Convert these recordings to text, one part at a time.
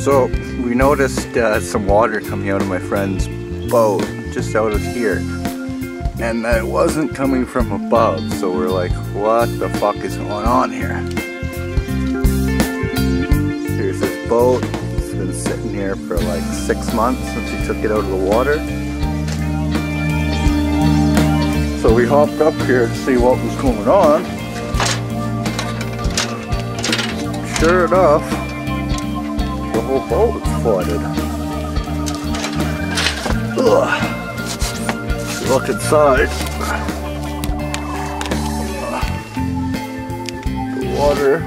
So we noticed some water coming out of my friend's boat, just out of here. And it wasn't coming from above, so we're like, what the fuck is going on here? Here's this boat. It's been sitting here for like 6 months since we took it out of the water. So we hopped up here to see what was going on. Sure enough, the whole boat was flooded. Ugh. Look inside. The water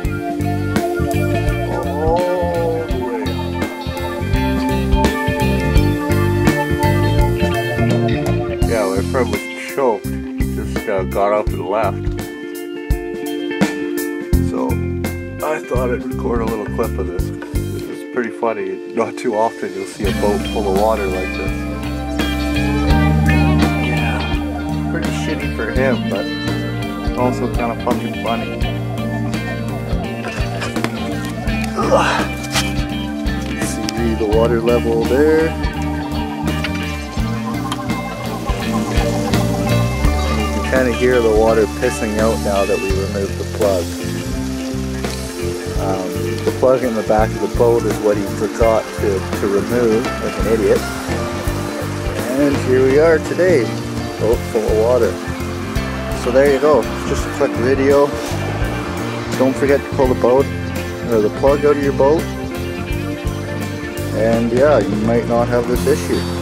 all the way up. Yeah, my friend was choked. Just got up and left. So I thought I'd record a little clip of this. It was pretty funny. Not too often you'll see a boat full of water like this. Pretty shitty for him, but also kind of fucking funny. See the water level there. And you can kind of hear the water pissing out now that we removed the plug. The plug in the back of the boat is what he forgot to remove, like an idiot. And here we are today. Boat full of water. So there you go. Just a quick video. Don't forget to pull the boat or the plug out of your boat. And yeah, you might not have this issue.